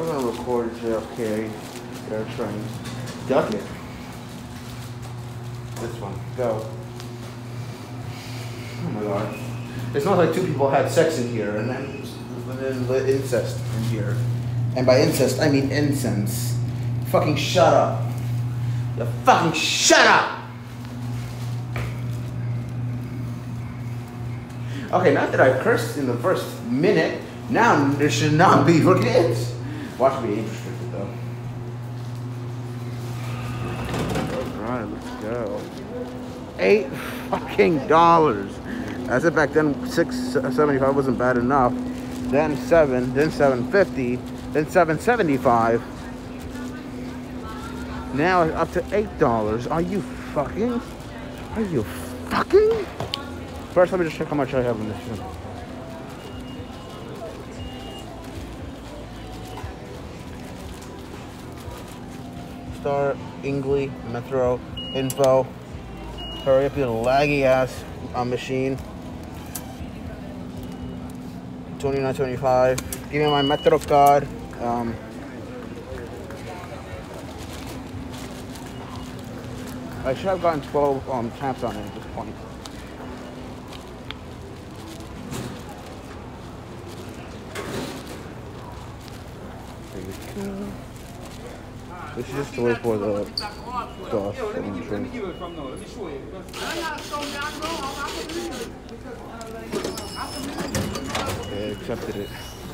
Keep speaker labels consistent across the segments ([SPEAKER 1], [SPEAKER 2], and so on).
[SPEAKER 1] gonna record JFK Air Train. Duck it. This one. Go. Oh my god. It smells like two people had sex in here and then incest in here. And by incest, I mean incense. Fucking shut up. You fucking shut up! Okay, not that I cursed in the first minute, now there should not be for kids. Watch me age restricted though. Alright, let's go. $8 fucking dollars. As if back then $6.75 wasn't bad enough. Then $7, then $7.50, then $7.75. Now it's up to $8. Are you fucking? Are you fucking? First, let me just check how much I have in this one. Star, Ingley, Metro, Info. Hurry up, you laggy ass machine. $29.25. Give me my Metro card. I should have gotten 12 taps on it at this point. There we go. This is just to wait for the sauce.
[SPEAKER 2] Let me give it from though. Let me show you.
[SPEAKER 1] Okay, accepted it.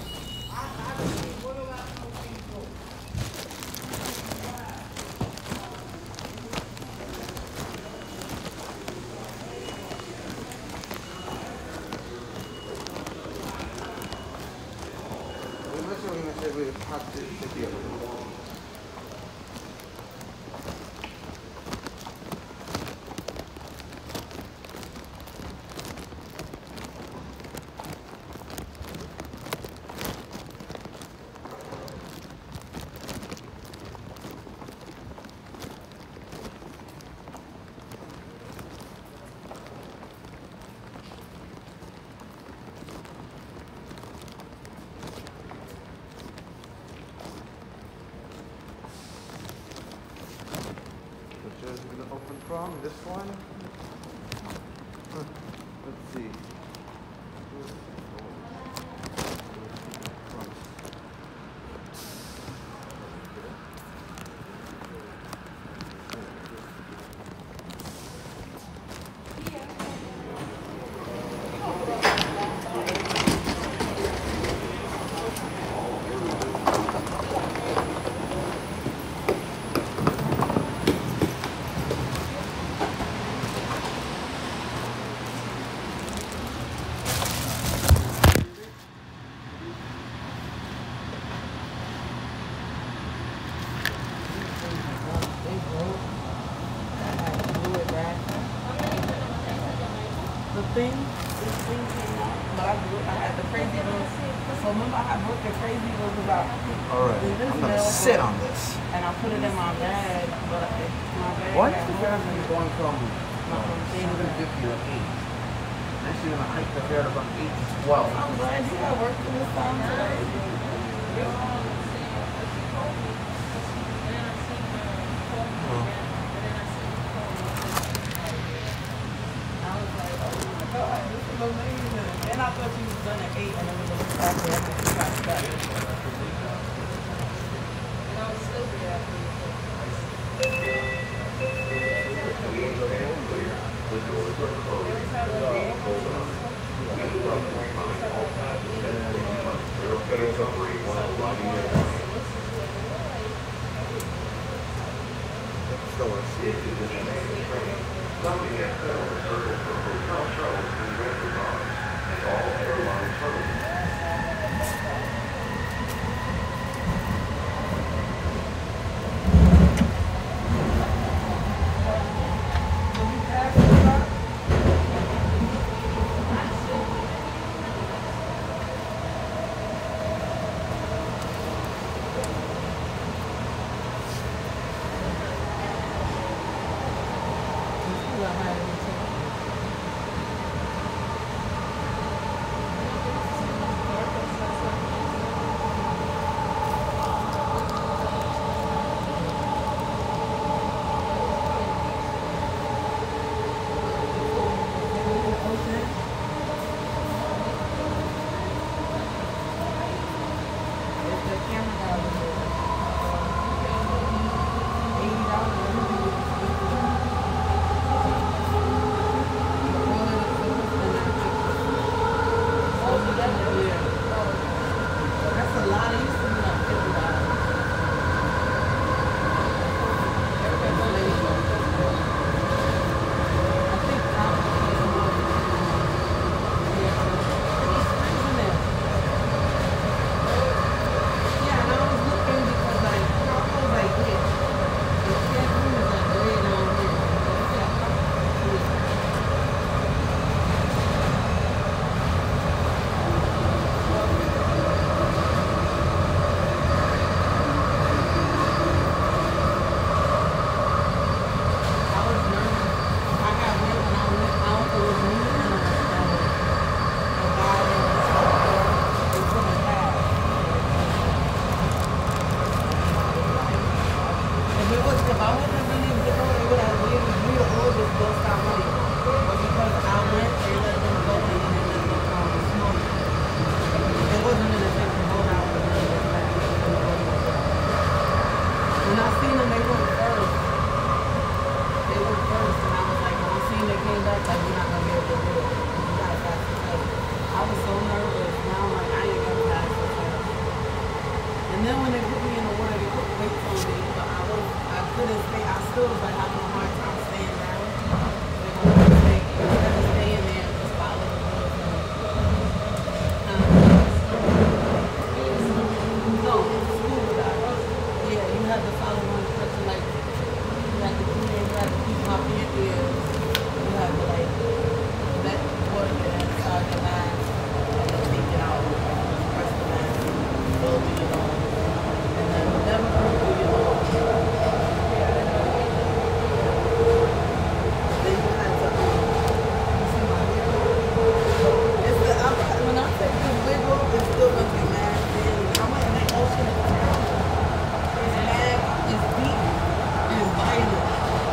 [SPEAKER 1] From this one, let's see.
[SPEAKER 3] This thing came out, but I had the crazy ones. So remember I had booked the crazy ones about.
[SPEAKER 1] Alright, I'm gonna sit on this.
[SPEAKER 3] And I put it in my bag, but my bag.
[SPEAKER 1] Why is the fare going from 750 to 8? Next you're gonna hike the fare from 8 to 12.
[SPEAKER 3] I'm glad you got work for this time today. Amazing. And I thought you was done at 8 and then we were back there and we got back. And I was still there after then when they put me in the water, they put weights on me, but I couldn't stay. I still was like having a hard time staying down. They wanted to stay, instead of staying there, just follow the rules. No, school dive. Yeah, you had to follow one instruction, like you had to clean, you had to keep mopping your ears, you had to like let the water get inside your mask and then take it out, press the mask, blow through your nose, and then never breathe through your nose. Then you had to you see my hair? It's the, when I take this wig off, it's still gonna be mad thin. I went in the ocean and found it's mad, it's deep, and it's violent.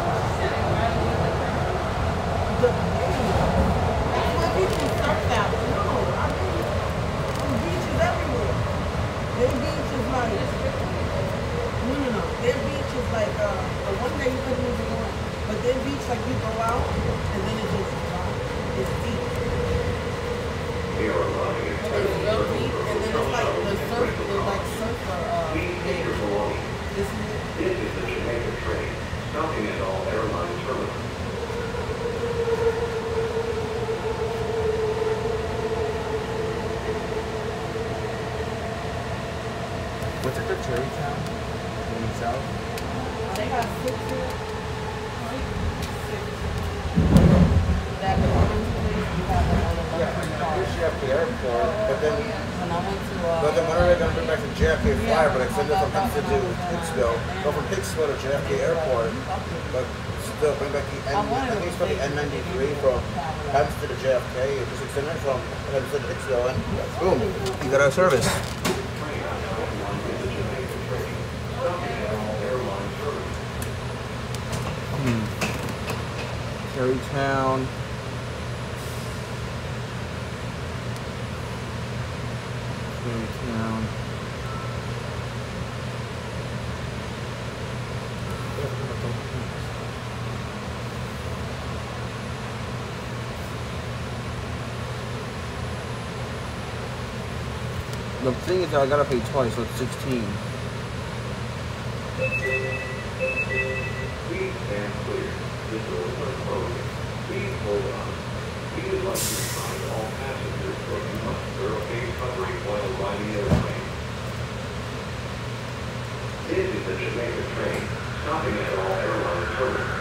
[SPEAKER 3] The that's why people surf out. No, I mean, there's beaches everywhere. Their beach is like, no. Their beach is like, the one day you couldn't even go in. But their beach, like you go out, and then it just drops. It's deep. It's real deep, and then it's like the surf, it's like surfer, this is it.
[SPEAKER 4] This is the Jamaica train, stopping at all airline terminals.
[SPEAKER 1] What's it for Cherrytown? In the south?
[SPEAKER 3] They got 6 here. Right? 6. That orange place, you have another luxury car.
[SPEAKER 1] at the airport, but then
[SPEAKER 3] When I went to,
[SPEAKER 1] when are they going to bring back the JFK flyer? But I send it from Hempstead to Hicksville. Go from Hicksville to JFK Airport, but still bring back the I think it's for the N93 from Hempstead to JFK. Just extend it from Hempstead to Hicksville, and boom, you got our service. Cherrytown. Cherrytown. The thing is that I gotta pay twice, so it's 16.
[SPEAKER 4] We stand clear. The doors are closed. Please hold on. We would like to remind all passengers that you must wear a face covering while riding the airplane. This is the Jamaica train, stopping at all airline terminals.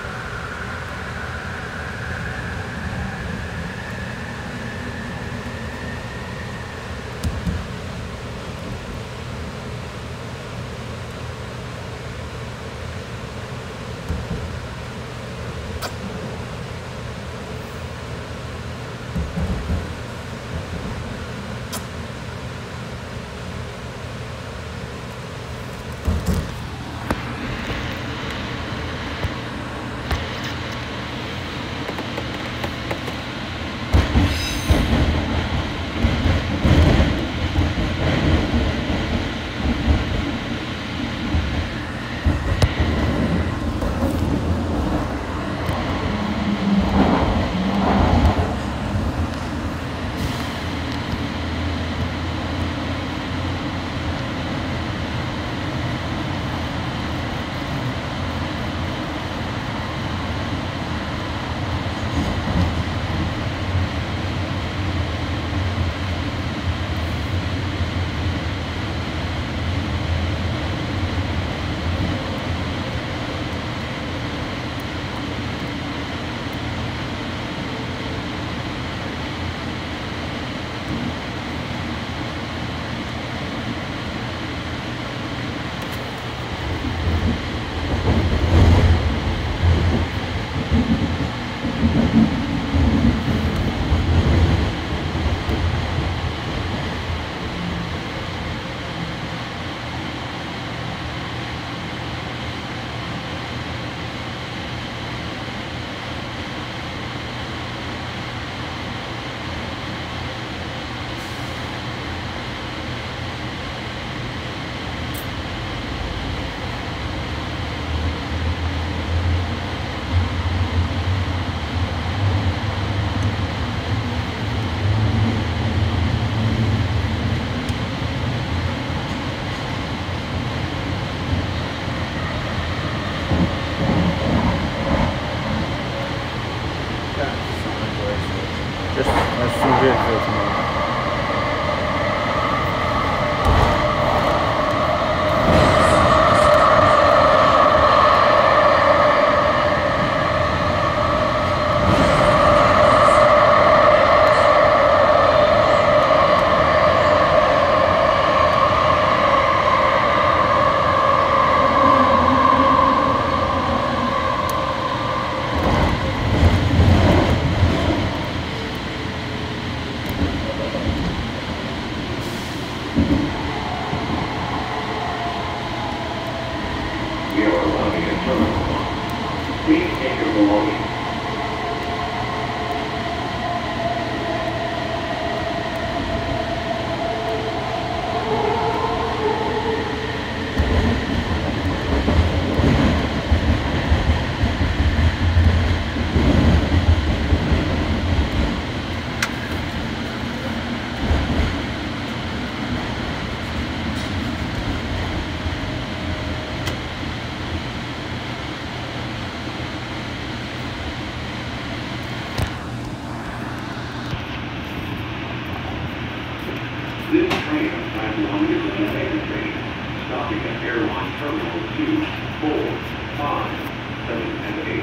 [SPEAKER 4] stopping at airline terminals 2, 4, 5, 7, and 8.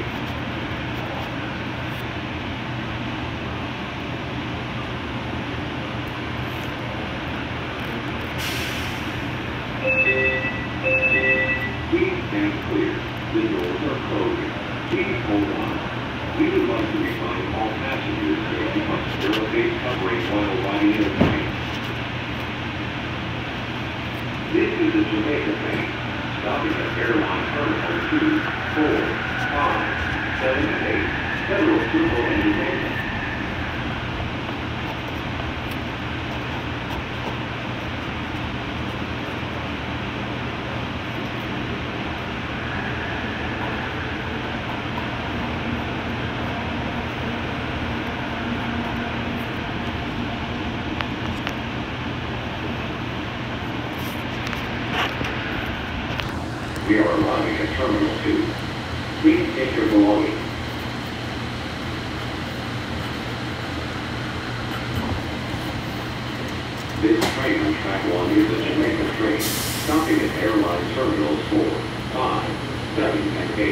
[SPEAKER 4] Please stand clear. The doors are closing. Please hold on. We would like to remind all passengers that you must wear a face covering while riding in a plane. This is the Jamaica train, stopping at airline terminal 2, 4, 5, 7, and 8, Federal Circle in Jamaica. We are arriving at Terminal 2. Please take your belongings. This train on track 1 is a Jamaica train, stopping at airline terminals 4, 5, 7, and 8.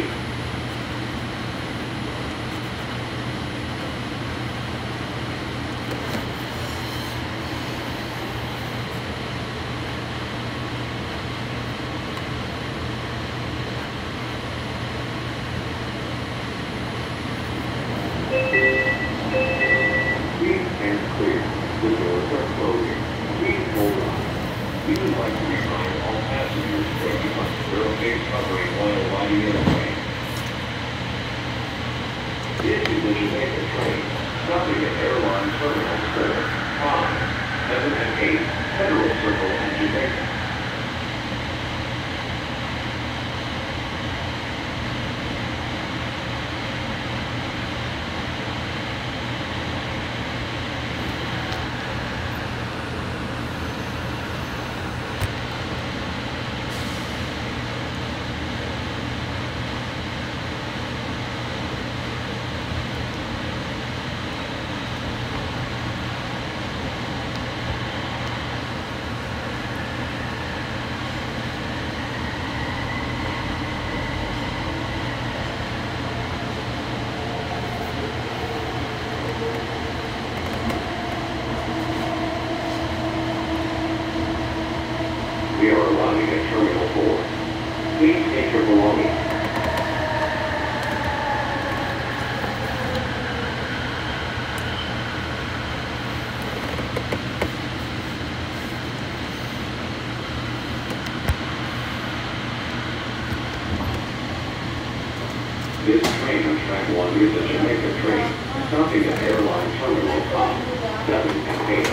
[SPEAKER 4] We are arriving at Terminal 4. Please take your belongings. This train on track 1 is a Jamaica train, stopping at airline terminal 5, 7, and 8.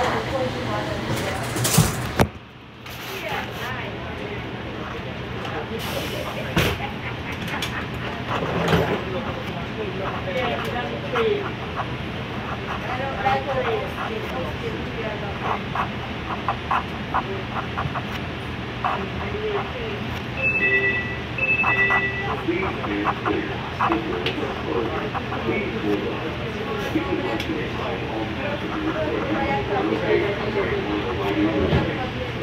[SPEAKER 4] Please stand clear. The doors are closing. Please hold on. We would like to remind all passengers that you must wear a face covering when riding in the plane.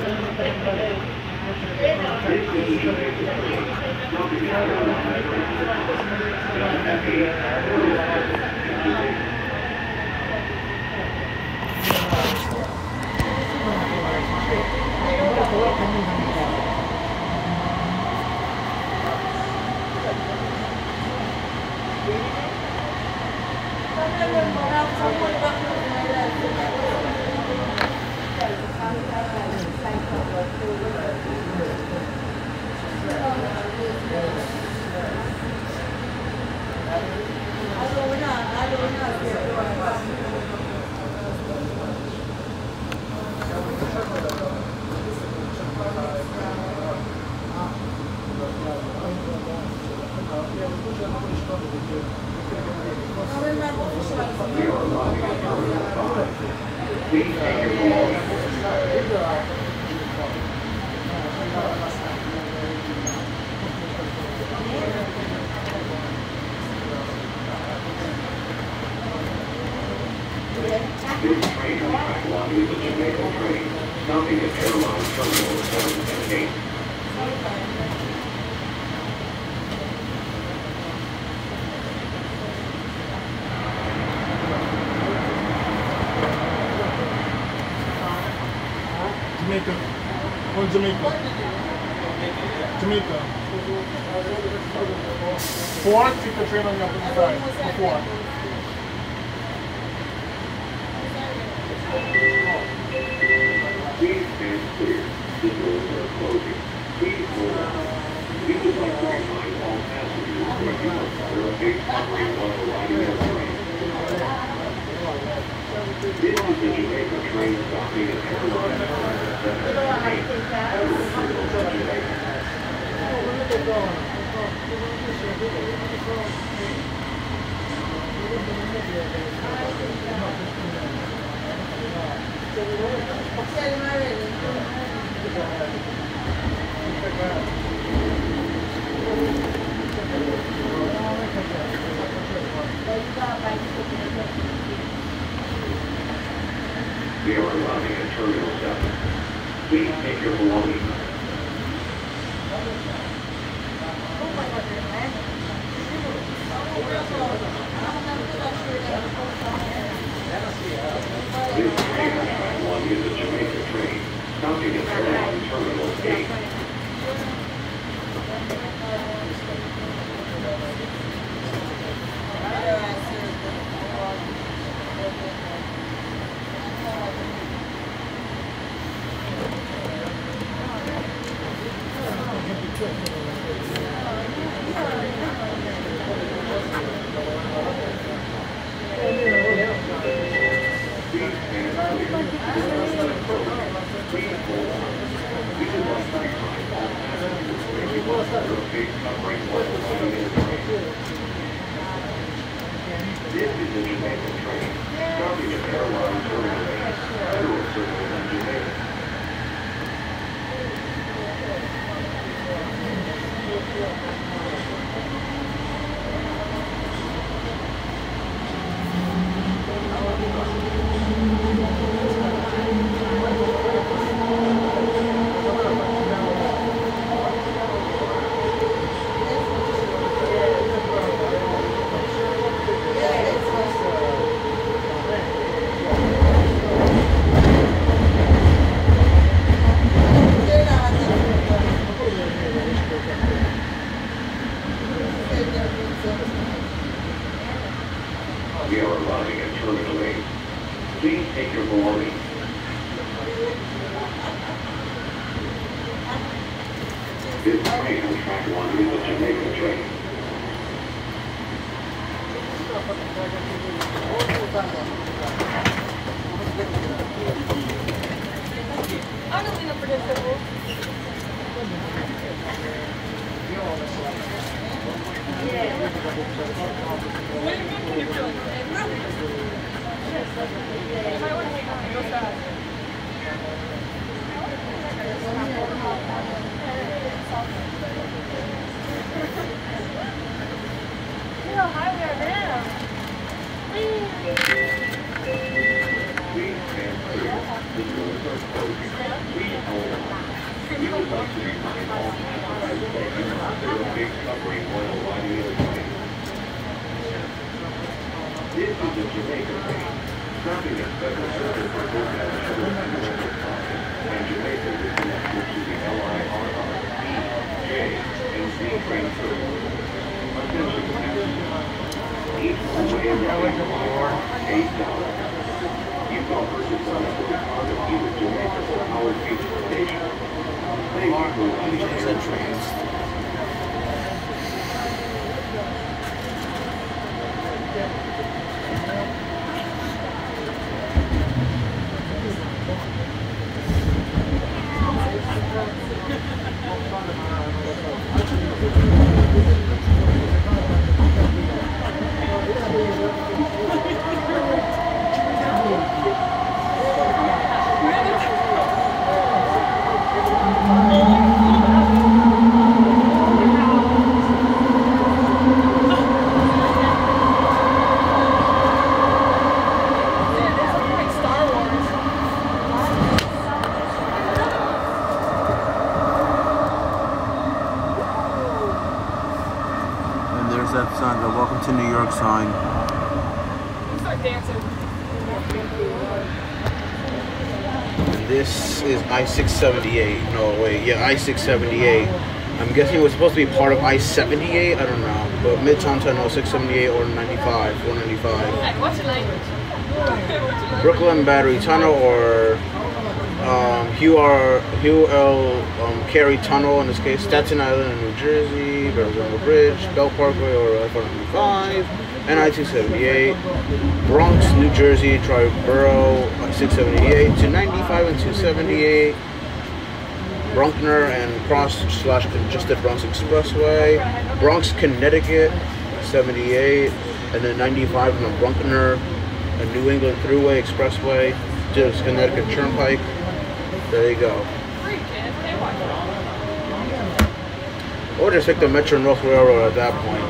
[SPEAKER 4] This is a Jamaica train, stopping at airline terminal 5, 7, and 8, Federal Circle in Jamaica. We are arriving at Terminal 5. Please take your belongings. This train on track 1 is a Jamaica train, stopping at airline terminals 7 and 8.
[SPEAKER 2] Jamaica. On Jamaica. Jamaica. 4, keep the train on the opposite side. 4.
[SPEAKER 4] Please stand clear. The doors are closing. Please hold on. We would like to remind all passengers that you must wear a face covering while riding the train. This is the Jamaica train stopping at Airline 778, Federal Terminal to Jamaica. We are arriving at Terminal 7. Please take your belongings. This train on track 1 is a Jamaica train, stopping at Airline Terminal 8. This is the Jamaica train, stopping at Airline Terminal 8, Federal Terminal in Jamaica. We are arriving at Terminal 8. Please take your belongings. This train on track 1 is a Jamaica train.
[SPEAKER 5] Honestly, unpredictable.
[SPEAKER 4] Please stand clear. The doors are closing. Please hold on. We would like to remind all passengers that you must wear a face covering while riding in the train. This is the Jamaica train, stopping at Federal Circuit for Hotel Shuttle to Norfolk Crossing, and Jamaica is connected to the LIRR, B, J, and Z train services. Attention passengers. Each one-way ride costs $8. You can purchase one at the department of either Jamaica or Howard Beach Station. Thank you for riding Air Trains.
[SPEAKER 1] What's that sign? The Welcome to New York sign.
[SPEAKER 5] Start dancing.
[SPEAKER 1] And this is I-678. No, wait. Yeah, I-678. I'm guessing it was supposed to be part of I-78. I don't know. But Midtown Tunnel, 678 or 95, 495.
[SPEAKER 5] Hey, what's your language?
[SPEAKER 1] Brooklyn Battery Tunnel or Hugh L. Carey Tunnel in this case. Staten Island in New Jersey. Verrazano Bridge. Bell Parkway or I-495. And I-278. Bronx, New Jersey. Triborough, 678 to 95 and 278. Bruckner and cross/congested Bronx Expressway. Bronx, Connecticut, 78. And then 95 on the Bruckner and New England Thruway Expressway to Connecticut Turnpike. There you go. Or just take the Metro North Railroad at that point.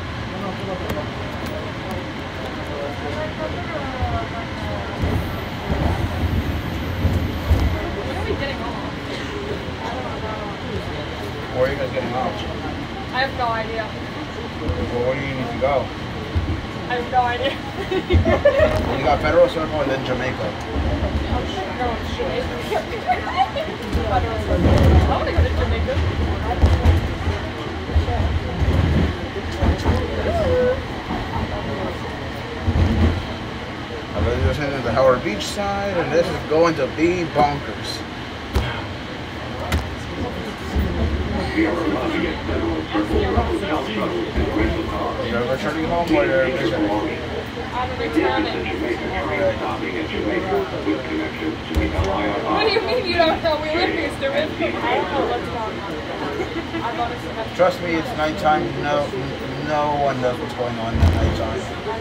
[SPEAKER 1] Where are you guys getting off?
[SPEAKER 5] I have no idea.
[SPEAKER 1] Well, where do you need to go?
[SPEAKER 5] I have no idea.
[SPEAKER 1] You got Federal Circle and then Jamaica.
[SPEAKER 5] I want to go to Jamaica.
[SPEAKER 1] I'm going to send to the Howard Beach side, and this is going to be bonkers.
[SPEAKER 4] We are arriving at Federal Circle, hotel shuttles and rental cars.
[SPEAKER 1] You're returning home or you're
[SPEAKER 4] Major belongings.
[SPEAKER 5] I'm
[SPEAKER 4] This is
[SPEAKER 5] returning.
[SPEAKER 4] the Jamaica train stopping at Jamaica with connections to the LIRR.
[SPEAKER 5] What do you mean you don't know? We live here, stupid. I don't know what's going on. I've honestly never.
[SPEAKER 1] Trust me, it's nighttime. No one knows what's going on at nighttime.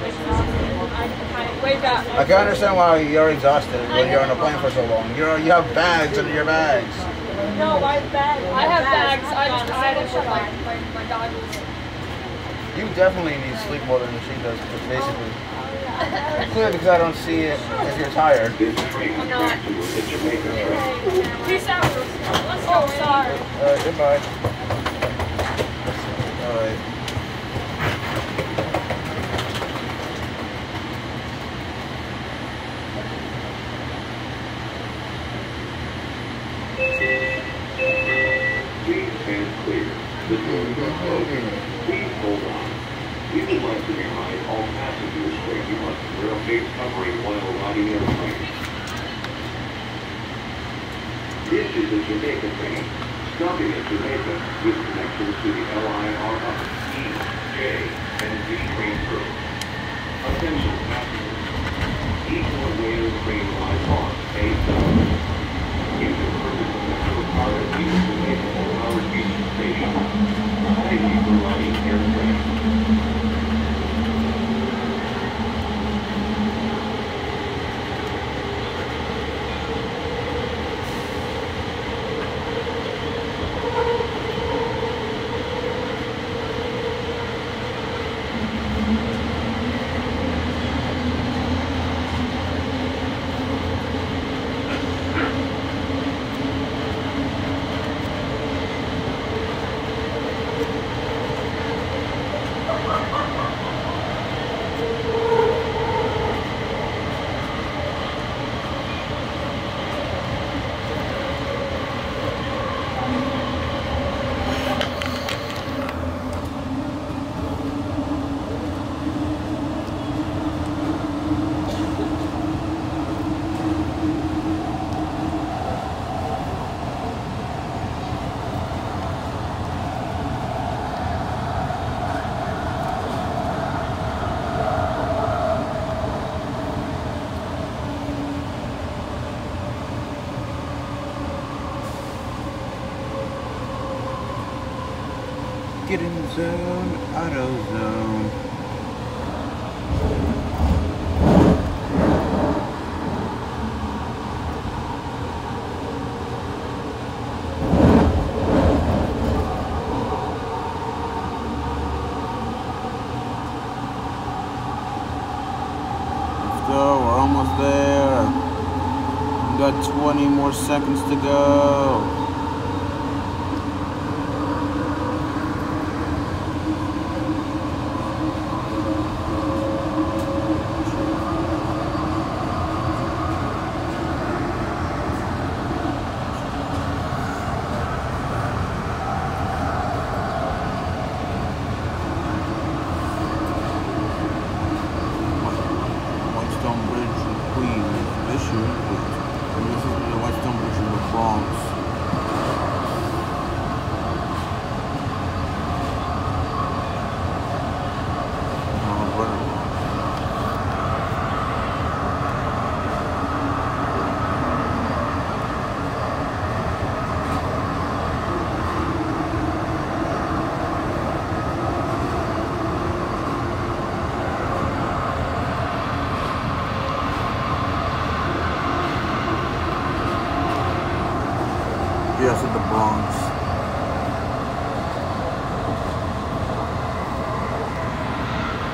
[SPEAKER 5] Wake up.
[SPEAKER 1] I can understand why you're exhausted when you're on a plane for so long. You have bags under your bags.
[SPEAKER 5] No, I have bags. I have bags. I just decided for my goggles.
[SPEAKER 1] You definitely need sleep more than she does, basically. Clearly because I don't see it if you're tired.
[SPEAKER 4] This train
[SPEAKER 5] I'm not.
[SPEAKER 4] tracks with the Jamaica train.
[SPEAKER 5] Peace out. Let's go. Sorry.
[SPEAKER 1] Goodbye. Alright.
[SPEAKER 4] Please stand clear. The doors are closing. Please hold on. We would like to remind all passengers that you must wear a face covering while riding airplane. This is the Jamaica train, stopping at Jamaica with connections to the LIRR, E, J, and Z train crew. Attention passengers. Each one-way of the train lies on A7. If your purpose of the car is either Jamaica or Howard Beach Station, thank you for riding air train.
[SPEAKER 1] Get in the zone, auto zone. Let's go, we're almost there. We got 20 more seconds to go.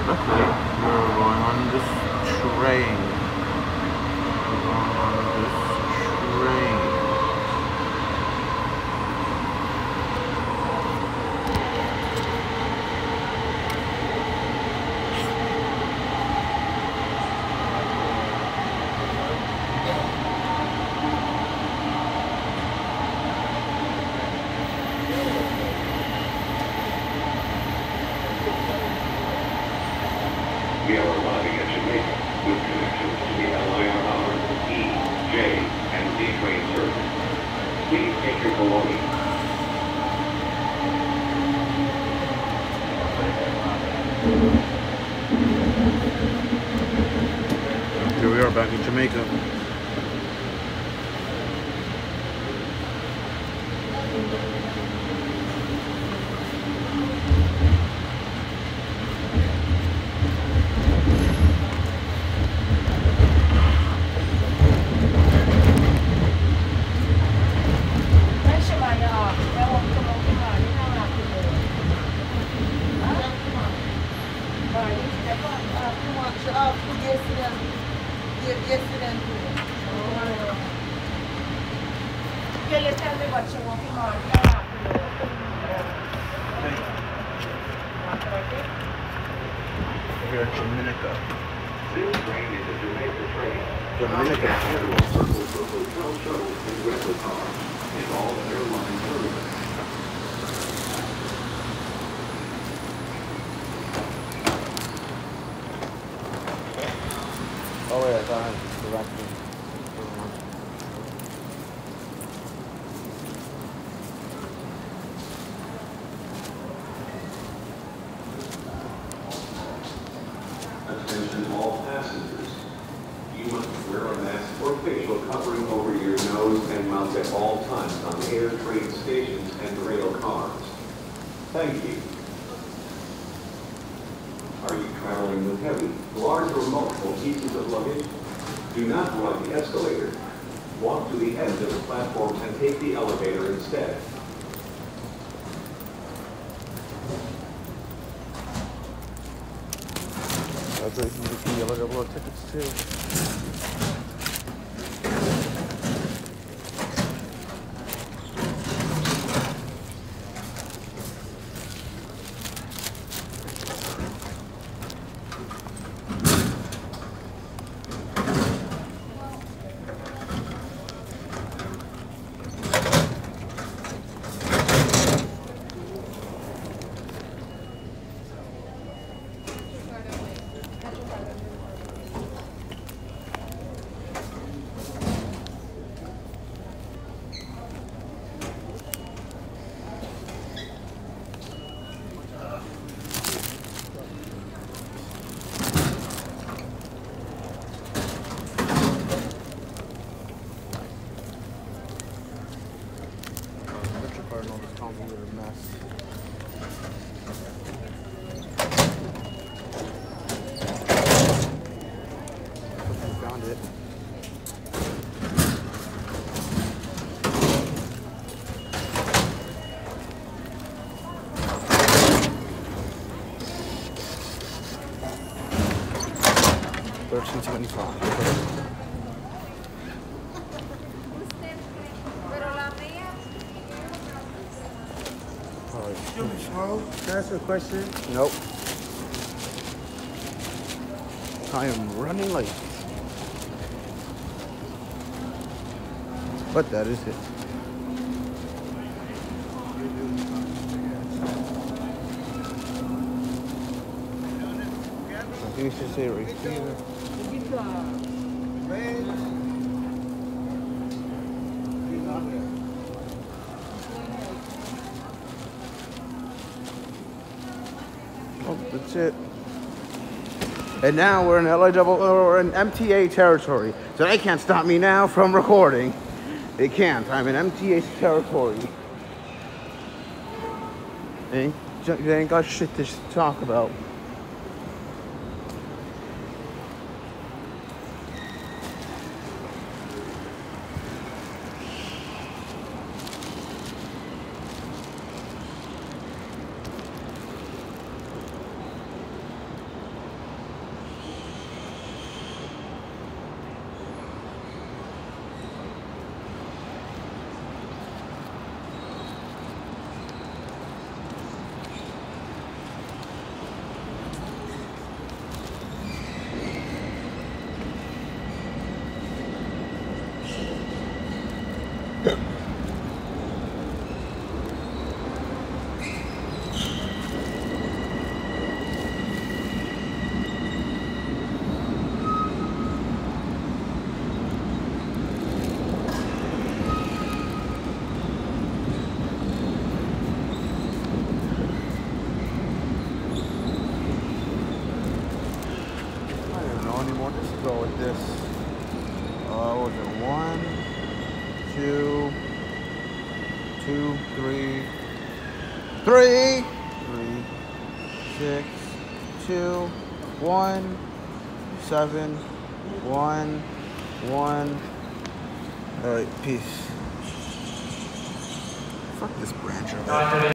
[SPEAKER 1] Okay, we're going on this train. We're going on this train.
[SPEAKER 4] We are arriving at Jamaica with connections to the LIRR, E, J, and D train service. Please take your belongings.
[SPEAKER 1] Here we are back in Jamaica.
[SPEAKER 3] Yeah, you tell me what you want to know.
[SPEAKER 1] We're in Jamaica.
[SPEAKER 4] This train is a Jamaica train.
[SPEAKER 1] Jamaica.
[SPEAKER 4] Federal Circle for hotel shuttles and rental cars in all airline terminals.
[SPEAKER 1] Oh wait, I thought I had to go back to
[SPEAKER 4] Attention all passengers. You must wear a mask or facial covering over your nose and mouth at all times on air, train stations, and rail cars. Thank you. Are you traveling with heavy, large, or multiple pieces of luggage? Do not ride the escalator. Walk to the edge of the platform and take the elevator instead.
[SPEAKER 1] That's where you can get the yellow tickets too. Convoluted mess. Found it. $13.25.
[SPEAKER 2] Can I ask you a question?
[SPEAKER 1] Nope. I am running late. But that is it. I think it should say right here. Oh, that's it. And now we're in or in MTA territory. So they can't stop me now from recording. They can't. I'm in MTA territory. They ain't got shit to talk about. What was it? 1, 2, 2, 3, 3, 6, 2, 1, 7, 1, 1. All right, peace. Fuck this branch over there.